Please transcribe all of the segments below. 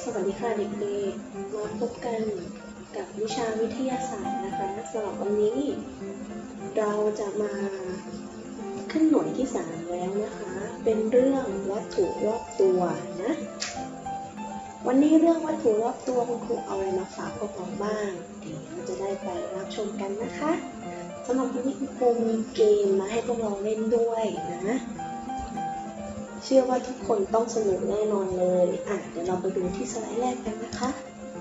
วัสดีค่ะเด็กๆมาพบกันกับวิชาวิทยาศาสตร์นะคะสำหรับวันนี้เราจะมาขึ้นหน่วยที่ 3แล้วนะคะเป็นเรื่องวัตถุรอบตัวนะวันนี้เรื่องวัตถุรอบตัวคุณครูเอาอะไรมาฝากพวกเราบ้างเดี๋ยวเราจะได้ไปรับชมกันนะคะสำหรับวันนี้คุณครูมีเกมมาให้พวกเราเล่นด้วยนะเชื่อว่าทุกคนต้องสนุกแน่นอนเลยเดี๋ยวเราไปดูที่สไลด์แรกกันนะคะ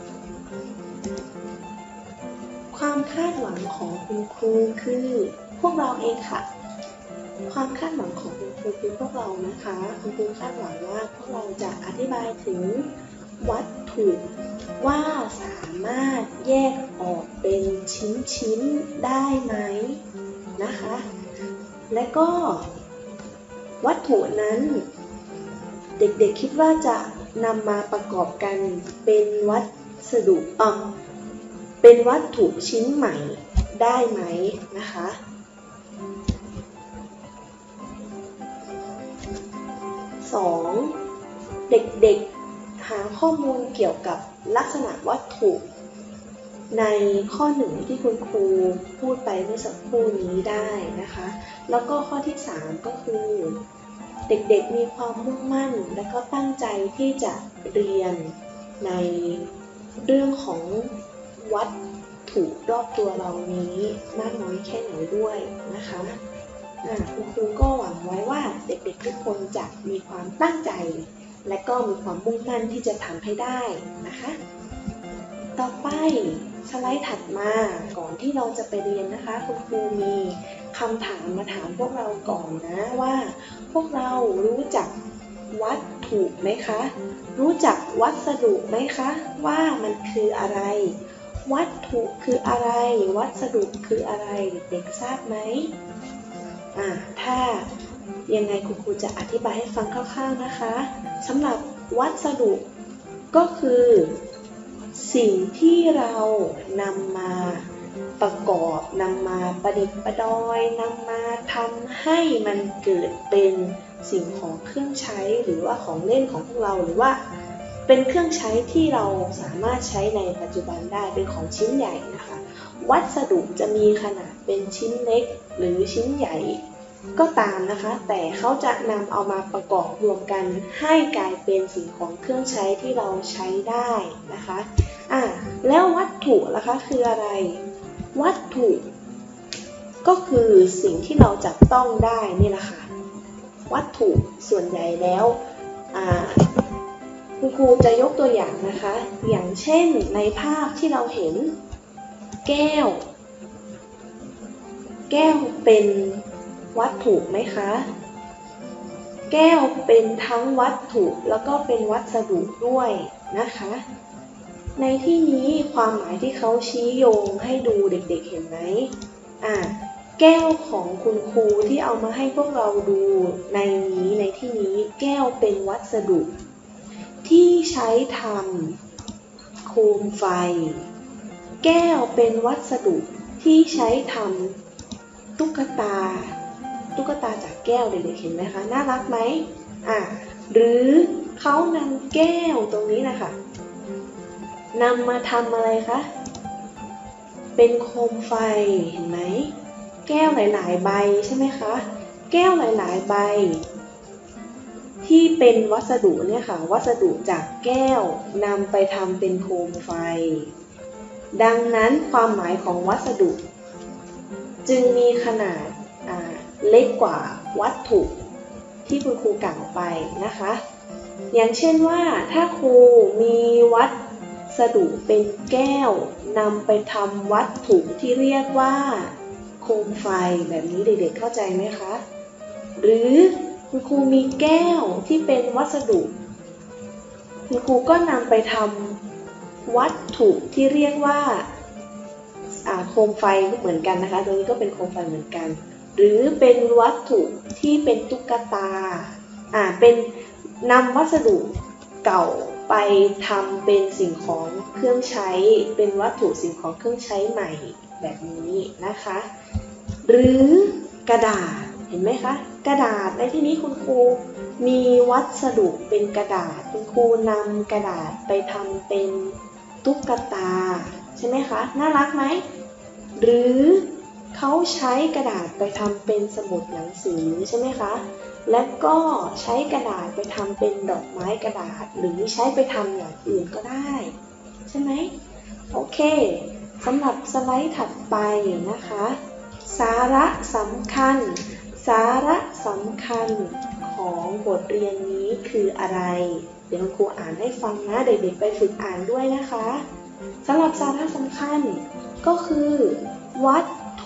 ความคาดหวังของคุณครูคือพวกเราเองค่ะความคาดหวังของคุณครูคือพวกเรานะคะคุณครูคาดหวังว่าพวกเราจะอธิบายถึงวัตถุว่าสามารถแยกออกเป็นชิ้นๆได้ไหมนะคะและก็วัตถุนั้นเด็กๆคิดว่าจะนำมาประกอบกันเป็นวัสดุเป็นวัตถุชิ้นใหม่ได้ไหมนะคะ2. เด็กๆหาข้อมูลเกี่ยวกับลักษณะวัตถุในข้อ1ที่คุณครูพูดไปเมื่อสักครู่นี้ได้นะคะแล้วก็ข้อที่3ก็คือเด็กๆมีความมุ่งมั่นและก็ตั้งใจที่จะเรียนในเรื่องของวัตถุรอบตัวเรานี้มากน้อยแค่ไหนด้วยนะคะคุณครูก็หวังไว้ว่าเด็กๆทุกคนจะมีความตั้งใจและก็มีความมุ่งมั่นที่จะทำให้ได้นะคะต่อไปสไลด์ถัดมาก่อนที่เราจะไปเรียนนะคะคุณครูมีคำถามมาถามพวกเราก่อนนะว่าพวกเรารู้จักวัตถุไหมคะรู้จักวัสดุไหมคะว่ามันคืออะไรวัตถุคืออะไรวัสดุคืออะไรเด็กๆทราบไหมถ้ายังไงคุณครูจะอธิบายให้ฟังคร่าวๆนะคะสำหรับวัสดุก็คือสิ่งที่เรานำมาประกอบนำมาประดิษฐ์ประดอยนำมาทำให้มันเกิดเป็นสิ่งของเครื่องใช้หรือว่าของเล่นของพวกเราหรือว่าเป็นเครื่องใช้ที่เราสามารถใช้ในปัจจุบันได้เป็นของชิ้นใหญ่นะคะวัสดุจะมีขนาดเป็นชิ้นเล็กหรือชิ้นใหญ่ก็ตามนะคะแต่เขาจะนำเอามาประกอบรวมกันให้กลายเป็นสิ่งของเครื่องใช้ที่เราใช้ได้นะคะแล้ววัตถุล่ะคะคืออะไรวัตถุก็คือสิ่งที่เราจับต้องได้นี่แหละค่ะวัตถุส่วนใหญ่แล้วคุณครูจะยกตัวอย่างนะคะอย่างเช่นในภาพที่เราเห็นแก้วเป็นวัตถุไหมคะแก้วเป็นทั้งวัตถุแล้วก็เป็นวัสดุด้วยนะคะในที่นี้ความหมายที่เขาชี้โยงให้ดูเด็กๆเห็นไหมแก้วของคุณครูที่เอามาให้พวกเราดูในที่นี้แก้วเป็นวัสดุที่ใช้ทำโคมไฟแก้วเป็นวัสดุที่ใช้ทำตุ๊กตาจากแก้วเด็กๆเห็นไหมคะน่ารักไหมหรือเขานำแก้วตรงนี้นะคะนำมาทำอะไรคะเป็นโคมไฟเห็นไหมแก้วหลายๆใบใช่ไหมคะแก้วหลายๆใบที่เป็นวัสดุเนี่ยค่ะวัสดุจากแก้วนำไปทำเป็นโคมไฟดังนั้นความหมายของวัสดุจึงมีขนาดเล็กกว่าวัตถุที่คุณครูกล่าวไปนะคะอย่างเช่นว่าถ้าครูมีวัสดุเป็นแก้วนำไปทำวัตถุที่เรียกว่าโคมไฟแบบนี้เด็กๆเข้าใจไหมคะหรือคุณครูมีแก้วที่เป็นวัสดุคุณครูก็นำไปทำวัตถุที่เรียกว่าโคมไฟเหมือนกันนะคะตรงนี้ก็เป็นโคมไฟเหมือนกันหรือเป็นวัตถุที่เป็นตุ๊กตาเป็นนำวัสดุเก่าไปทำเป็นสิ่งของเครื่องใช้เป็นวัตถุสิ่งของเครื่องใช้ใหม่แบบนี้นะคะหรือกระดาษเห็นไหมคะกระดาษในที่นี้คุณครูมีวัสดุเป็นกระดาษคุณครูนำกระดาษไปทำเป็นตุ๊กตาใช่ไหมคะน่ารักไหมหรือเขาใช้กระดาษไปทำเป็นสมุดหนังสือใช่ไหมคะและก็ใช้กระดาษไปทำเป็นดอกไม้กระดาษหรือใช้ไปทำอย่างอื่นก็ได้ใช่ไหมโอเคสำหรับสไลด์ถัดไปนะคะสาระสำคัญของบทเรียนนี้คืออะไรเดี๋ยวคุณครูอ่านให้ฟังนะเด็กๆไปฝึกอ่านด้วยนะคะสำหรับสาระสำคัญก็คือวัต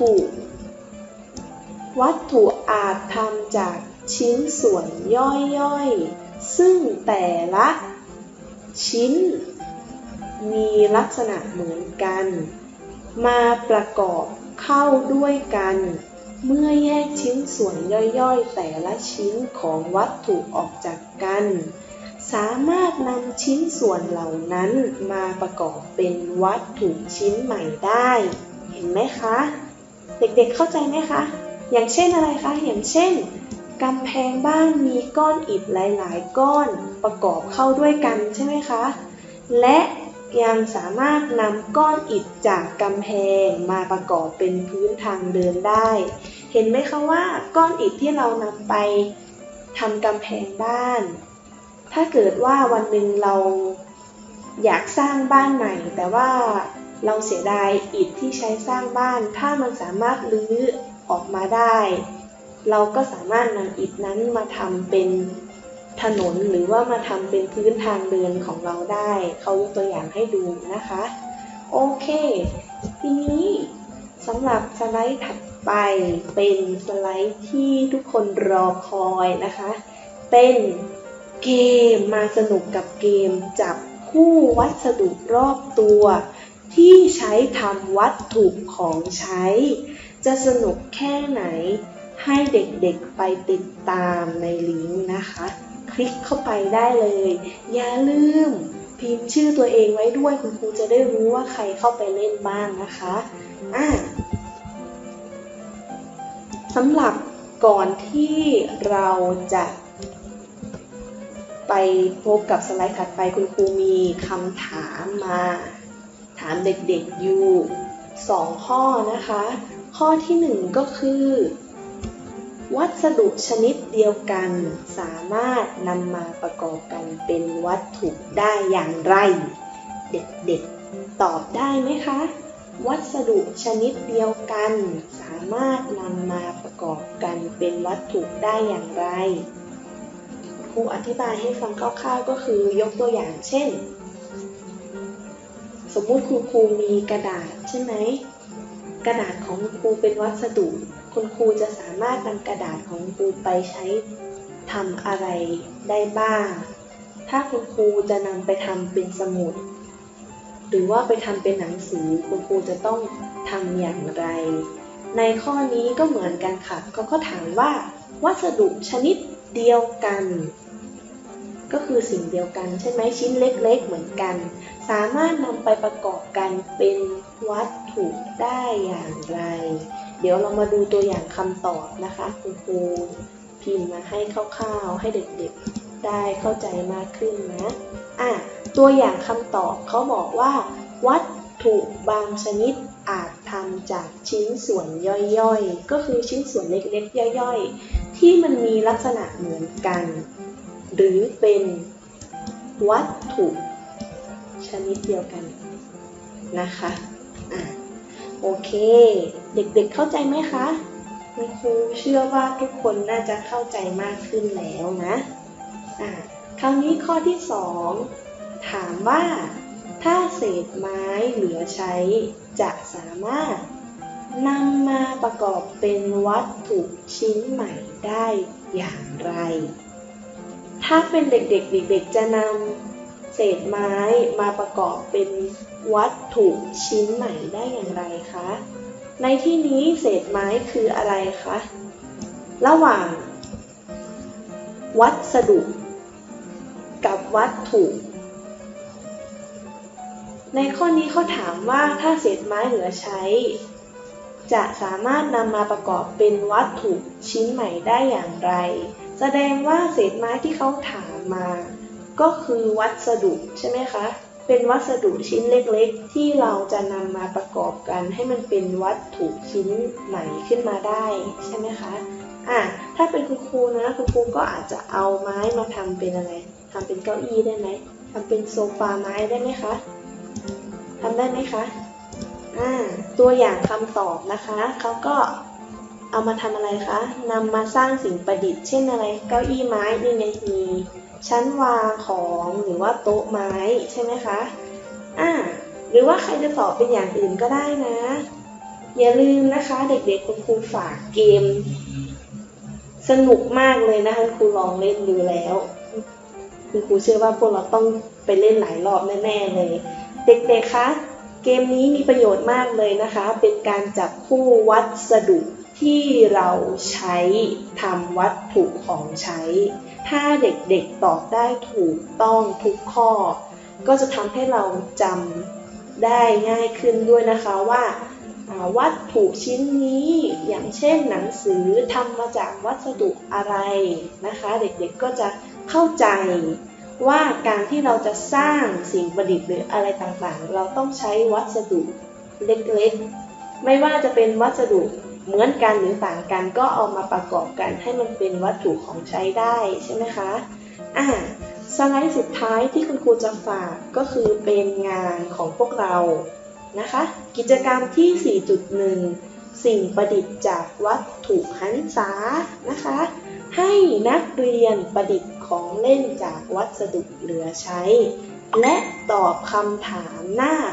ถุอาจทำจากชิ้นส่วนย่อยๆซึ่งแต่ละชิ้นมีลักษณะเหมือนกันมาประกอบเข้าด้วยกันเมื่อแยกชิ้นส่วนย่อยๆแต่ละชิ้นของวัตถุออกจากกันสามารถนำชิ้นส่วนเหล่านั้นมาประกอบเป็นวัตถุชิ้นใหม่ได้เห็นไหมคะเด็กๆเข้าใจไหมคะอย่างเช่นอะไรคะอย่างเช่นกำแพงบ้านมีก้อนอิฐหลายๆก้อนประกอบเข้าด้วยกันใช่ไหมคะและยังสามารถนำก้อนอิฐจากกำแพงมาประกอบเป็นพื้นทางเดินได้เห็นไหมคะว่าก้อนอิฐที่เรานำไปทำกำแพงบ้านถ้าเกิดว่าวันหนึ่งเราอยากสร้างบ้านใหม่แต่ว่าเราเสียดายอิฐที่ใช้สร้างบ้านถ้ามันสามารถรื้อออกมาได้เราก็สามารถนำอิฐนั้นมาทำเป็นถนนหรือว่ามาทำเป็นพื้นทางเดินของเราได้เขายกตัวอย่างให้ดูนะคะโอเคทีนี้สำหรับสไลด์ถัดไปเป็นสไลด์ที่ทุกคนรอคอยนะคะเป็นเกมมาสนุกกับเกมจับคู่วัสดุรอบตัวที่ใช้ทำวัตถุของใช้จะสนุกแค่ไหนให้เด็กๆไปติดตามในลิงก์นะคะคลิกเข้าไปได้เลยอย่าลืมพิมพ์ชื่อตัวเองไว้ด้วยคุณครูจะได้รู้ว่าใครเข้าไปเล่นบ้างนะคะสำหรับก่อนที่เราจะไปพบกับสไลด์ถัดไปคุณครูมีคำถามมาถามเด็กๆอยู่2ข้อนะคะข้อที่1ก็คือวัสดุชนิดเดียวกันสามารถนำมาประกอบกันเป็นวัตถุได้อย่างไรเด็กๆตอบได้ไหมคะวัสดุชนิดเดียวกันสามารถนำมาประกอบกันเป็นวัตถุได้อย่างไรครูอธิบายให้ฟังคร่าวๆก็คือยกตัวอย่างเช่นสมมุติครูมีกระดาษใช่ไหมกระดาษของครูเป็นวัสดุคุณครูจะสามารถนำกระดาษของครูไปใช้ทำอะไรได้บ้างถ้าคุณครูจะนำไปทำเป็นสมุดหรือว่าไปทำเป็นหนังสือคุณครูจะต้องทำอย่างไรในข้อนี้ก็เหมือนกันค่ะเขาก็ถามว่าวัสดุชนิดเดียวกันก็คือสิ่งเดียวกันใช่ไหมชิ้นเล็กๆเหมือนกันสามารถนำไปประกอบกันเป็นวัตถุได้อย่างไรเดี๋ยวเรามาดูตัวอย่างคำตอบนะคะคุณครูพิมพ์มาให้คร่าวๆให้เด็กๆได้เข้าใจมากขึ้นนะตัวอย่างคำตอบเขาบอกว่าวัตถุบางชนิดอาจทำจากชิ้นส่วนย่อยๆก็คือชิ้นส่วนเล็กๆย่อยๆที่มันมีลักษณะเหมือนกันหรือเป็นวัตถุชนิดเดียวกันนะคะโอเคเด็กๆเข้าใจไหมคะคุณครูเชื่อว่าทุกคนน่าจะเข้าใจมากขึ้นแล้วนะคราวนี้ข้อที่2ถามว่าถ้าเศษไม้เหลือใช้จะสามารถนำมาประกอบเป็นวัตถุชิ้นใหม่ได้อย่างไรถ้าเป็นเด็กๆเด็กๆจะนำเศษไม้มาประกอบเป็นวัตถุชิ้นใหม่ได้อย่างไรคะในที่นี้เศษไม้คืออะไรคะระหว่างวัสดุกับวัตถุในข้อนี้เขาถามว่าถ้าเศษไม้เหลือใช้จะสามารถนำมาประกอบเป็นวัตถุชิ้นใหม่ได้อย่างไรแสดงว่าเศษไม้ที่เขาถามมาก็คือวัสดุใช่ไหมคะเป็นวัสดุชิ้นเล็กๆที่เราจะนำมาประกอบกันให้มันเป็นวัตถุชิ้นใหม่ขึ้นมาได้ใช่ไหมคะถ้าเป็นคุณครูนะคุณครูก็อาจจะเอาไม้มาทำเป็นอะไรทำเป็นเก้าอี้ได้ไหมทำเป็นโซฟาไม้ได้ไหมคะทำได้ไหมคะตัวอย่างคำตอบนะคะเขาก็เอามาทำอะไรคะนำมาสร้างสิ่งประดิษฐ์เช่นอะไรเก้าอี้ไม้นี่ไงมีชั้นวางของหรือว่าโต๊ะไม้ใช่ไหมคะหรือว่าใครจะตอบเป็นอย่างอื่นก็ได้นะอย่าลืมนะคะเด็กๆคุณครูฝากเกมสนุกมากเลยนะคะครูลองเล่นดูแล้วคุณครูเชื่อว่าพวกเราต้องไปเล่นหลายรอบแน่ๆเลยเด็กๆคะเกมนี้มีประโยชน์มากเลยนะคะเป็นการจับคู่วัสดุที่เราใช้ทำวัตถุของใช้ถ้าเด็กๆตอบได้ถูกต้องทุกข้อก็จะทำให้เราจำได้ง่ายขึ้นด้วยนะคะว่าวัตถุชิ้นนี้อย่างเช่นหนังสือทำมาจากวัสดุอะไรนะคะเด็กๆก็จะเข้าใจว่าการที่เราจะสร้างสิ่งประดิษฐ์หรืออะไรต่างๆเราต้องใช้วัสดุเล็กๆไม่ว่าจะเป็นวัสดุเหมือนกันหรือต่างกันก็เอามาประกอบกันให้มันเป็นวัตถุของใช้ได้ใช่ไหมคะสไลด์สุดท้ายที่คุณครูจะฝากก็คือเป็นงานของพวกเรานะคะกิจกรรมที่ 4.1 สิ่งประดิษฐ์จากวัตถุหันษานะคะให้นักเรียนประดิษฐ์ของเล่นจากวัสดุเหลือใช้และตอบคำถามหน้า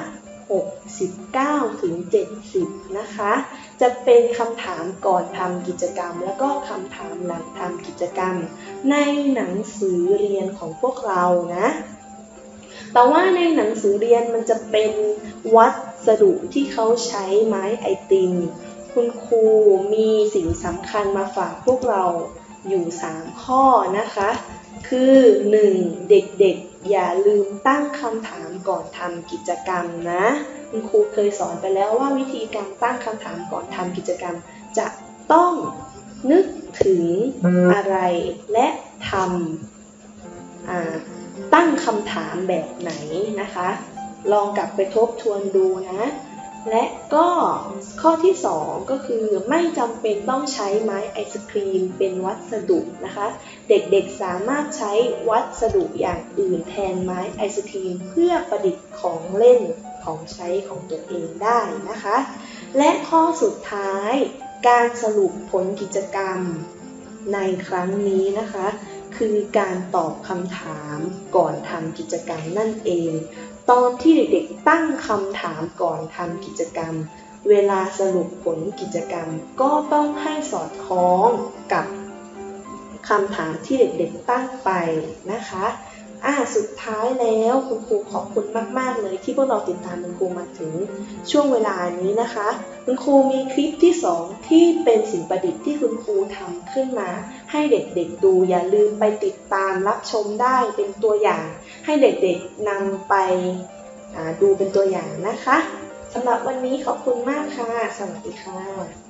69 ถึง 70นะคะจะเป็นคำถามก่อนทำกิจกรรมแล้วก็คำถามหลังทำกิจกรรมในหนังสือเรียนของพวกเรานะแต่ว่าในหนังสือเรียนมันจะเป็นวัสดุที่เขาใช้ไม้ไอติมคุณครูมีสิ่งสำคัญมาฝากพวกเราอยู่3ข้อนะคะคือ 1. เด็กๆอย่าลืมตั้งคำถามก่อนทำกิจกรรมนะคุณครูเคยสอนไปแล้วว่าวิธีการตั้งคำถามก่อนทำกิจกรรมจะต้องนึกถึงอะไรและทำตั้งคำถามแบบไหนนะคะลองกลับไปทบทวนดูนะและก็ข้อที่2ก็คือไม่จำเป็นต้องใช้ไม้ไอศครีมเป็นวัสดุนะคะเด็กๆสามารถใช้วัสดุอย่างอื่นแทนไม้ไอศครีมเพื่อประดิษฐ์ของเล่นของใช้ของตัวเองได้นะคะและข้อสุดท้ายการสรุปผลกิจกรรมในครั้งนี้นะคะคือการตอบคำถามก่อนทำกิจกรรมนั่นเองตอนที่เด็กๆตั้งคำถามก่อนทำกิจกรรมเวลาสรุปผลกิจกรรมก็ต้องให้สอดคล้องกับคำถามที่เด็กๆตั้งไปนะคะสุดท้ายแล้วคุณครูขอบคุณมากๆเลยที่พวกเราติดตามคุณครูมาถึงช่วงเวลานี้นะคะคุณครูมีคลิปที่2ที่เป็นสิ่งประดิษฐ์ที่คุณครูทำขึ้นมาให้เด็กๆดูอย่าลืมไปติดตามรับชมได้เป็นตัวอย่างให้เด็กๆนำไปดูเป็นตัวอย่างนะคะสำหรับวันนี้ขอบคุณมากค่ะสวัสดีค่ะ